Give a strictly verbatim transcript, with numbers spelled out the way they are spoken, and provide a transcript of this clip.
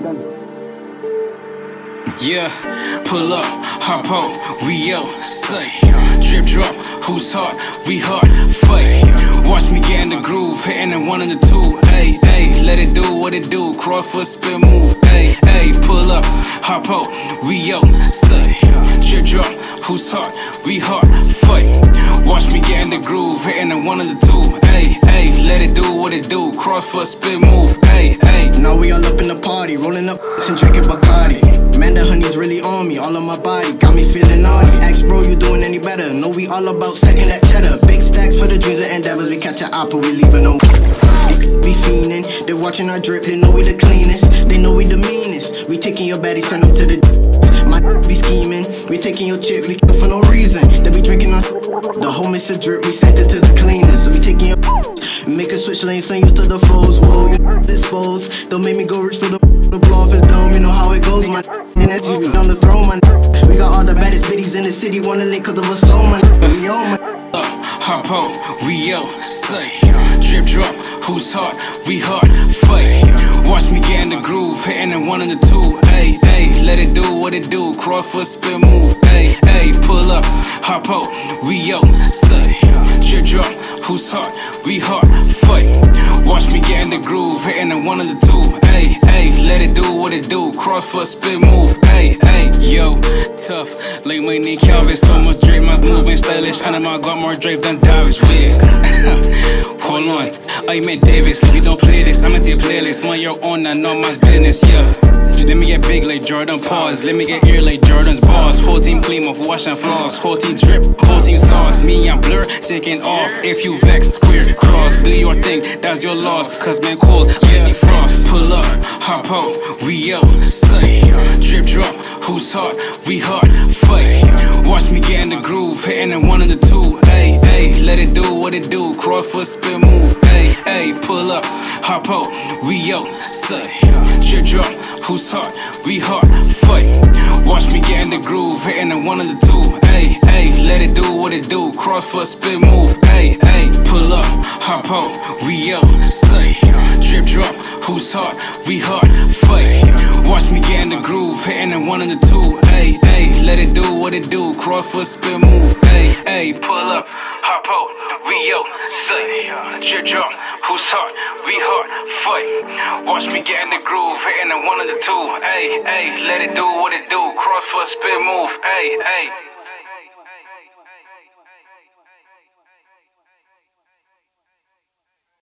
Yeah, pull up, hop out, we out, say, drip drop, who's hot, we hot, fight. Watch me get in the groove, hitting it one and the two, ayy, ayy, let it do what it do, cross foot spin move, ayy, ayy, pull up, hop out, we out, say, drip drop, who's hot, we hot, fight. Watch me get in the groove, hitting it one and the two, ayy, ayy, let it do what it do, cross foot spin move, ayy, ayy. Now we all up in the party, rolling up and drinking Bacardi. Man, the honey's really on me, all on my body, got me feeling naughty. Ask bro, you doing any better? Know we all about stacking that cheddar. Big stacks for the dreams and endeavors. We catch an apple, we leaving on. Be fiending, they watching our drip, they know we the cleanest, they know we the meanest. We taking your baddies, turn them to the. My be scheming, we taking your chip, we for no reason. They be drinking on the whole mix of drip, we sent it to the cleaners. So we taking your make a switch lane, send you to the foes. Whoa, you disposed, don't make me go rich for the. The blow off his dome, you know how it goes, man. And that's you on the throne, man. We got all the baddest biddies in the city, wanna link cause of us so, man. We on, man. Up, hop out, we out, say, drip drop, who's hot, we hot, fight. Watch me get in the groove, hitting it one and the two, ayy, ayy, let it do what it do, cross foot spin move, ayy, ayy, pull up, hop out, we out, say, drip drop, who's hot, we hot, fight. Watch me get in the groove, hitting it one and the two, ayy, ayy, let it do what it do, cross foot spin move, ayy, ayy. Yo, tough, like my knee Calvin, so much drip, man's moving stylish, and I got more drip than Davish, weird. Hold on, I met Davis, we don't play this, I'm into your playlist, on your own and not my business, yeah. Let me get big like Jordan pause, let me get ear like Jordan's boss. Whole team clean of wash and floss, whole team drip, whole team sauce. Me and Blurr taking off, if you vex, square, cross. Do your thing, that's your loss, cause man cold, icy frost. Pull up, hop out, we out, say, drip drop, who's hot, we hot, fight. Watch me get in the groove, hitting it one and the two, ayy, ayy, let it do what it do, cross foot spin move, ayy, ayy, pull up, hop out, we out, say, drip drop, who's hot, we hot, fight. Watch me get in the groove, hitting it one and the two, ayy, ayy, let it do what it do, cross foot spin move, ayy, ayy, pull up, hop out, we out, say, drip drop, who's hot, we hot, fight. Watch me get in the groove, hitting it one and the two, ayy, ayy, let it do what it do, cross foot spin move, ayy, ayy, pull up, hop out, we out, say, drip drop, who's hot, we hot, fight. Watch me get in the groove, hitting it one and the two, ayy, ayy, let it do what it do, cross foot spin move, ayy, ayy.